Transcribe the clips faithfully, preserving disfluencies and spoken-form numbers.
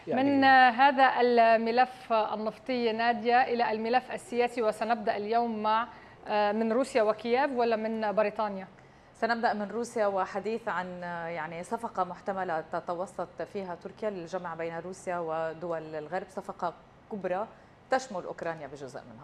يعني من هذا الملف النفطي نادية إلى الملف السياسي، وسنبدأ اليوم مع من روسيا وكييف ولا من بريطانيا؟ سنبدأ من روسيا وحديث عن يعني صفقة محتملة تتوسط فيها تركيا للجمع بين روسيا ودول الغرب، صفقة كبرى تشمل أوكرانيا بجزء منها.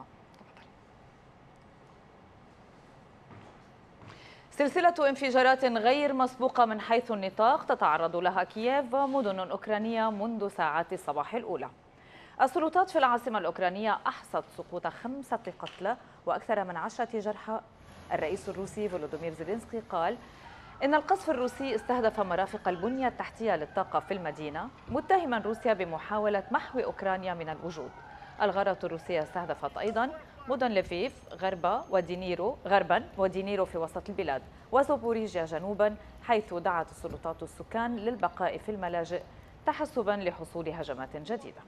سلسلة انفجارات غير مسبوقة من حيث النطاق تتعرض لها كييف ومدن أوكرانية منذ ساعات الصباح الأولى. السلطات في العاصمة الأوكرانية أحصت سقوط خمسة قتلى وأكثر من عشرة جرحى. الرئيس الروسي فولودومير زيلينسكي قال إن القصف الروسي استهدف مرافق البنية التحتية للطاقة في المدينة، متهما روسيا بمحاولة محو أوكرانيا من الوجود. الغارات الروسية استهدفت أيضا مدن لفيف غربا ودينيرو غربا ودينيرو في وسط البلاد وزوبوريجيا جنوبا، حيث دعت السلطات السكان للبقاء في الملاجئ تحسبا لحصول هجمات جديدة.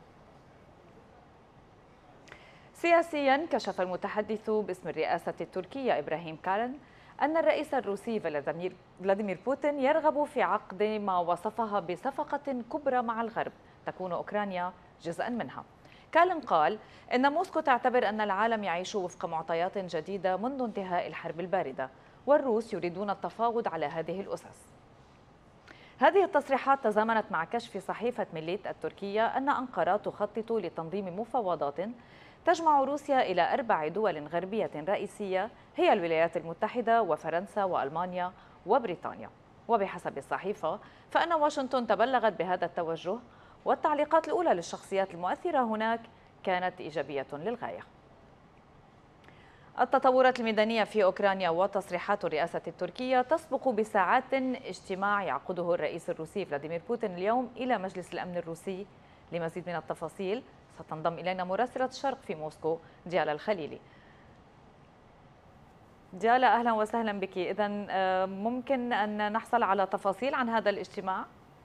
سياسيا، كشف المتحدث باسم الرئاسة التركية إبراهيم كالن أن الرئيس الروسي فلاديمير بوتين يرغب في عقد ما وصفها بصفقة كبرى مع الغرب تكون أوكرانيا جزءا منها. كالن قال إن موسكو تعتبر أن العالم يعيش وفق معطيات جديدة منذ انتهاء الحرب الباردة، والروس يريدون التفاوض على هذه الأسس. هذه التصريحات تزامنت مع كشف صحيفة ميليت التركية أن أنقرة تخطط لتنظيم مفاوضات تجمع روسيا إلى أربع دول غربية رئيسية هي الولايات المتحدة وفرنسا وألمانيا وبريطانيا. وبحسب الصحيفة فإن واشنطن تبلغت بهذا التوجه، والتعليقات الأولى للشخصيات المؤثرة هناك كانت إيجابية للغاية. التطورات الميدانية في أوكرانيا وتصريحات الرئاسة التركية تسبق بساعات اجتماع يعقده الرئيس الروسي فلاديمير بوتين اليوم إلى مجلس الأمن الروسي. لمزيد من التفاصيل ستنضم إلينا مراسلة الشرق في موسكو ديالا الخليلي. ديالا، أهلا وسهلا بك. إذن ممكن أن نحصل على تفاصيل عن هذا الاجتماع؟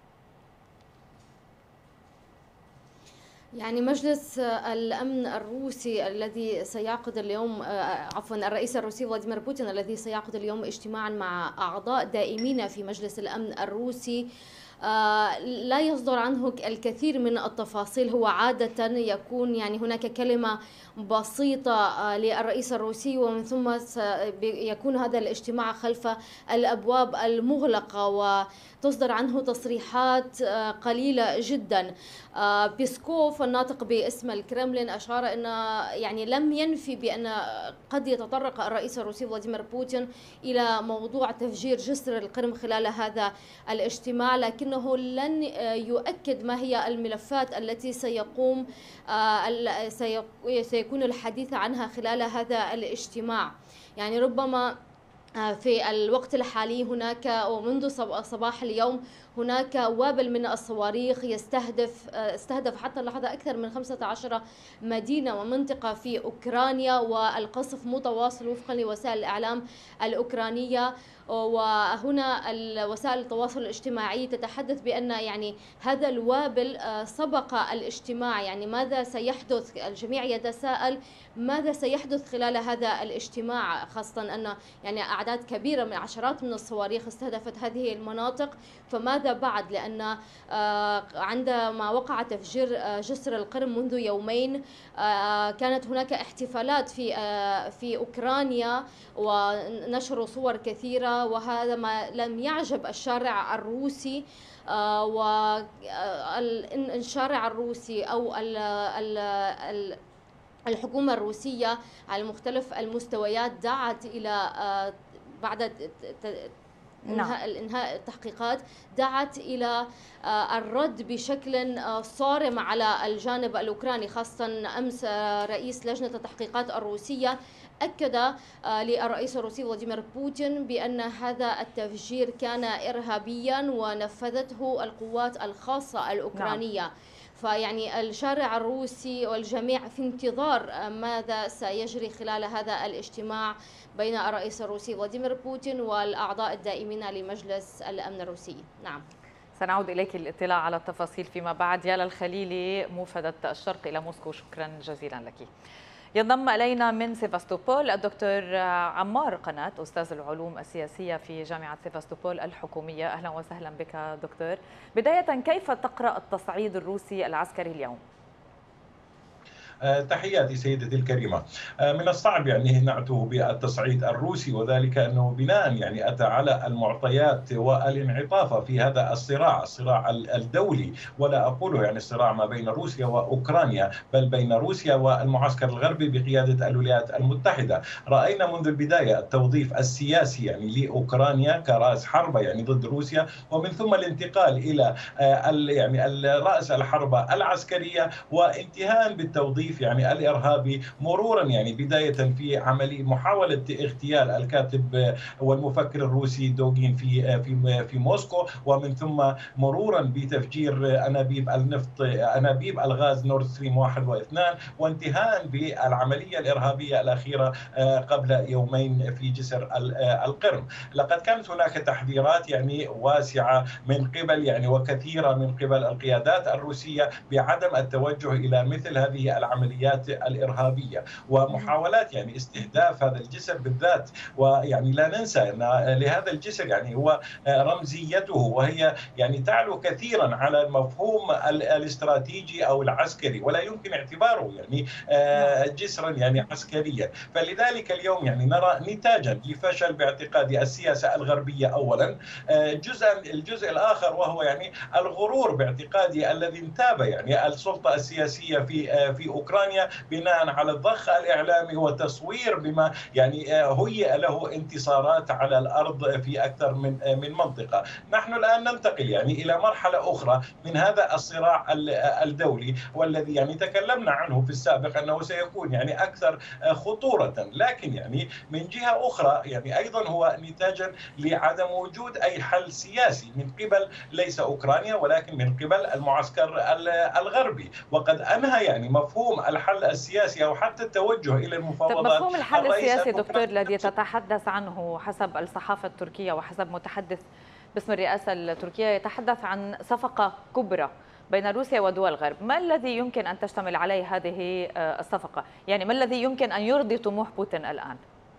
يعني مجلس الأمن الروسي الذي سيعقد اليوم عفوا الرئيس الروسي فلاديمير بوتين الذي سيعقد اليوم اجتماعا مع أعضاء دائمين في مجلس الأمن الروسي لا يصدر عنه الكثير من التفاصيل. هو عادة يكون يعني هناك كلمة بسيطة للرئيس الروسي ومن ثم يكون هذا الاجتماع خلف الأبواب المغلقة وتصدر عنه تصريحات قليلة جدا. بيسكوف الناطق باسم الكرملين أشار أن يعني لم ينفي بأن قد يتطرق الرئيس الروسي فلاديمير بوتين إلى موضوع تفجير جسر القرم خلال هذا الاجتماع، لكنه لن يؤكد ما هي الملفات التي سيقوم سيكون الحديث عنها خلال هذا الاجتماع. يعني ربما في الوقت الحالي هناك ومنذ صباح اليوم هناك وابل من الصواريخ يستهدف استهدف حتى اللحظة أكثر من خمسة عشر مدينة ومنطقة في أوكرانيا، والقصف متواصل وفقا لوسائل الإعلام الأوكرانية. وهنا وسائل التواصل الاجتماعي تتحدث بأن يعني هذا الوابل سبق الاجتماع. يعني ماذا سيحدث؟ الجميع يتساءل ماذا سيحدث خلال هذا الاجتماع، خاصة أن يعني أعداد كبيرة من عشرات من الصواريخ استهدفت هذه المناطق. فماذا بعد؟ لأن عندما وقع تفجير جسر القرم منذ يومين كانت هناك احتفالات في في أوكرانيا ونشروا صور كثيرة، وهذا ما لم يعجب الشارع الروسي. والشارع الروسي أو الحكومة الروسية على مختلف المستويات دعت إلى بعد انهاء انهاء التحقيقات دعت الى الرد بشكل صارم على الجانب الاوكراني. خاصه امس رئيس لجنه التحقيقات الروسيه اكد للرئيس الروسي فلاديمير بوتين بان هذا التفجير كان ارهابيا ونفذته القوات الخاصه الاوكرانيه. نعم. فيعني الشارع الروسي والجميع في انتظار ماذا سيجري خلال هذا الاجتماع بين الرئيس الروسي فلاديمير بوتين والأعضاء الدائمين لمجلس الأمن الروسي. نعم، سنعود إليك للاطلاع على التفاصيل فيما بعد. يالا الخليلي، موفدة الشرق إلى موسكو، شكرا جزيلا لك. ينضم إلينا من سيفاستوبول الدكتور عمار قناة، أستاذ العلوم السياسية في جامعة سيفاستوبول الحكومية. أهلا وسهلا بك دكتور. بداية، كيف تقرأ التصعيد الروسي العسكري اليوم؟ تحياتي سيدتي الكريمة. من الصعب يعني نعته بالتصعيد الروسي، وذلك أنه بناء يعني أتى على المعطيات والانعطاف في هذا الصراع، الصراع الدولي، ولا أقوله يعني الصراع ما بين روسيا وأوكرانيا، بل بين روسيا والمعسكر الغربي بقيادة الولايات المتحدة. رأينا منذ البداية التوظيف السياسي يعني لأوكرانيا كرأس حربة يعني ضد روسيا، ومن ثم الانتقال إلى يعني رأس الحربة العسكرية، وانتهاء بالتوظيف يعني الإرهابي، مرورا يعني بداية في عملية محاولة اغتيال الكاتب والمفكر الروسي دوغين في في في موسكو، ومن ثم مرورا بتفجير انابيب النفط انابيب الغاز نورد ستريم واحد واثنان، وانتهاء بالعملية الإرهابية الأخيرة قبل يومين في جسر القرم. لقد كانت هناك تحذيرات يعني واسعة من قبل يعني وكثيرة من قبل القيادات الروسية بعدم التوجه إلى مثل هذه العمليات الإرهابية ومحاولات يعني استهداف هذا الجسر بالذات. ويعني لا ننسى أن لهذا الجسر يعني هو رمزيته، وهي يعني تعلو كثيرا على المفهوم الاستراتيجي أو العسكري، ولا يمكن اعتباره يعني جسرا يعني عسكريا. فلذلك اليوم يعني نرى نتاجا لفشل باعتقادي السياسة الغربية أولا. جزء الجزء الآخر وهو يعني الغرور باعتقادي الذي انتاب يعني السلطة السياسية في في أوكرانيا بناء على الضخ الإعلامي وتصوير بما يعني هيئ له انتصارات على الأرض في أكثر من من منطقة. نحن الآن ننتقل يعني إلى مرحلة أخرى من هذا الصراع الدولي، والذي يعني تكلمنا عنه في السابق أنه سيكون يعني أكثر خطورة، لكن يعني من جهة أخرى يعني أيضا هو نتاجا لعدم وجود أي حل سياسي من قبل ليس أوكرانيا ولكن من قبل المعسكر الغربي، وقد أنهى يعني مفهوم الحل السياسي أو حتى التوجه إلى المفاوضات. مفهوم الحل السياسي دكتور الذي تتحدث عنه حسب الصحافة التركية وحسب متحدث باسم الرئاسة التركية يتحدث عن صفقة كبرى بين روسيا ودول الغرب. ما الذي يمكن أن تشتمل عليه هذه الصفقة؟ يعني ما الذي يمكن أن يرضي طموح بوتين الآن؟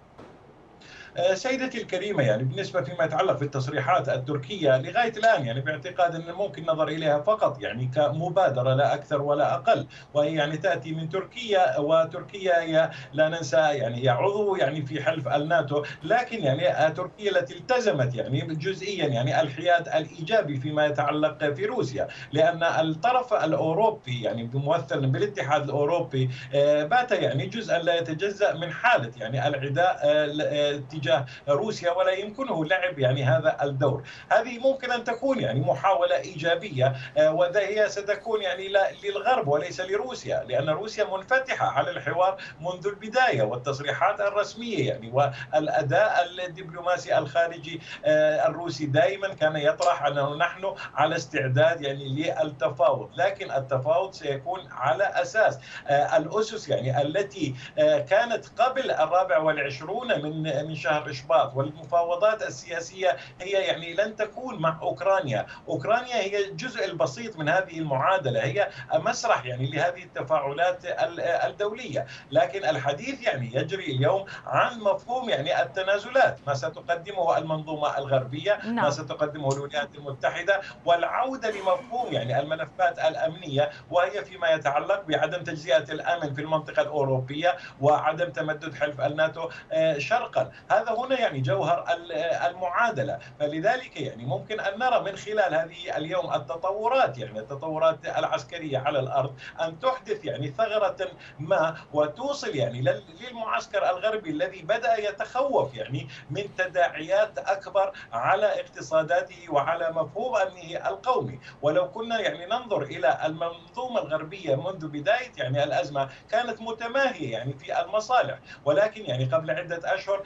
سيدتي الكريمة، يعني بالنسبة فيما يتعلق بالتصريحات التركية لغاية الآن يعني باعتقاد أن ممكن نظر إليها فقط يعني كمبادرة لا أكثر ولا أقل، وهي يعني تأتي من تركيا، وتركيا هي لا ننسى يعني هي عضو يعني في حلف الناتو، لكن يعني تركيا التي التزمت يعني جزئيا يعني الحياد الإيجابي فيما يتعلق في روسيا، لأن الطرف الأوروبي يعني ممثل بالاتحاد الأوروبي بات يعني جزءا لا يتجزأ من حالة يعني العداء تجاه روسيا، ولا يمكنه لعب يعني هذا الدور. هذه ممكن أن تكون يعني محاولة إيجابية، وهي ستكون يعني للغرب وليس لروسيا، لأن روسيا منفتحة على الحوار منذ البداية والتصريحات الرسمية يعني، والأداء الدبلوماسي الخارجي الروسي دائما كان يطرح أنه نحن على استعداد يعني للتفاوض، لكن التفاوض سيكون على أساس الأسس يعني التي كانت قبل الرابع والعشرون من من شهر إشباط. والمفاوضات السياسية هي يعني لن تكون مع أوكرانيا، أوكرانيا هي الجزء البسيط من هذه المعادلة، هي مسرح يعني لهذه التفاعلات الدولية، لكن الحديث يعني يجري اليوم عن مفهوم يعني التنازلات، ما ستقدمه المنظومة الغربية، ما ستقدمه الولايات المتحدة، والعودة لمفهوم يعني الملفات الأمنية، وهي فيما يتعلق بعدم تجزئة الأمن في المنطقة الأوروبية وعدم تمدد حلف الناتو شرقا. هذا هنا يعني جوهر المعادلة. فلذلك يعني ممكن أن نرى من خلال هذه اليوم التطورات يعني التطورات العسكرية على الأرض أن تحدث يعني ثغرة ما وتوصل يعني للمعسكر الغربي الذي بدأ يتخوف يعني من تداعيات أكبر على اقتصاداته وعلى مفهوم أمنه القومي. ولو كنا يعني ننظر إلى المنظومة الغربية منذ بداية يعني الأزمة كانت متماهية يعني في المصالح، ولكن يعني قبل عدة أشهر بدأ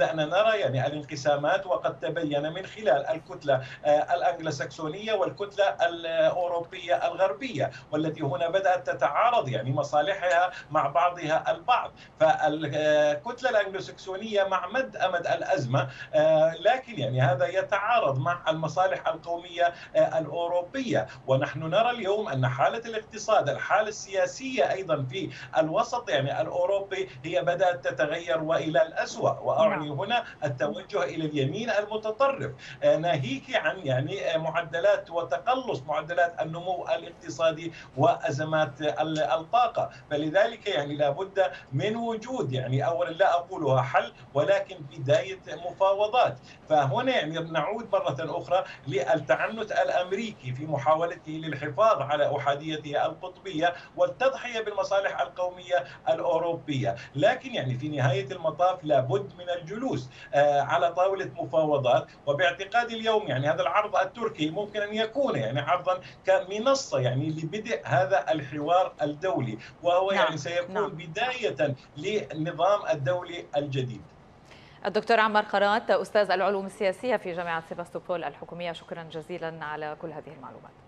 بدأنا نرى يعني الانقسامات، وقد تبين من خلال الكتلة الأنجلوساكسونية والكتلة الأوروبية الغربية، والتي هنا بدأت تتعارض يعني مصالحها مع بعضها البعض. فالكتلة الأنجلوساكسونية مع مد أمد الأزمة، لكن يعني هذا يتعارض مع المصالح القومية الأوروبية. ونحن نرى اليوم أن حالة الاقتصاد، الحالة السياسية أيضا في الوسط يعني الأوروبي هي بدأت تتغير وإلى الأسوأ، وأعني هنا التوجه إلى اليمين المتطرف، ناهيك عن يعني معدلات وتقلص معدلات النمو الاقتصادي وأزمات الطاقة. فلذلك يعني لابد من وجود يعني أولا لا أقولها حل ولكن بداية مفاوضات. فهنا يعني نعود مرة أخرى للتعنت الأمريكي في محاولته للحفاظ على أحاديته القطبية والتضحية بالمصالح القومية الأوروبية. لكن يعني في نهاية المطاف لابد من الجلوس على طاولة مفاوضات. وباعتقادي اليوم يعني هذا العرض التركي ممكن أن يكون يعني عرضا كمنصة يعني لبدء هذا الحوار الدولي، وهو نعم. يعني سيكون نعم. بداية للنظام الدولي الجديد. الدكتور عمار قرات، أستاذ العلوم السياسية في جامعة سيفاستوبول الحكومية، شكرا جزيلا على كل هذه المعلومات.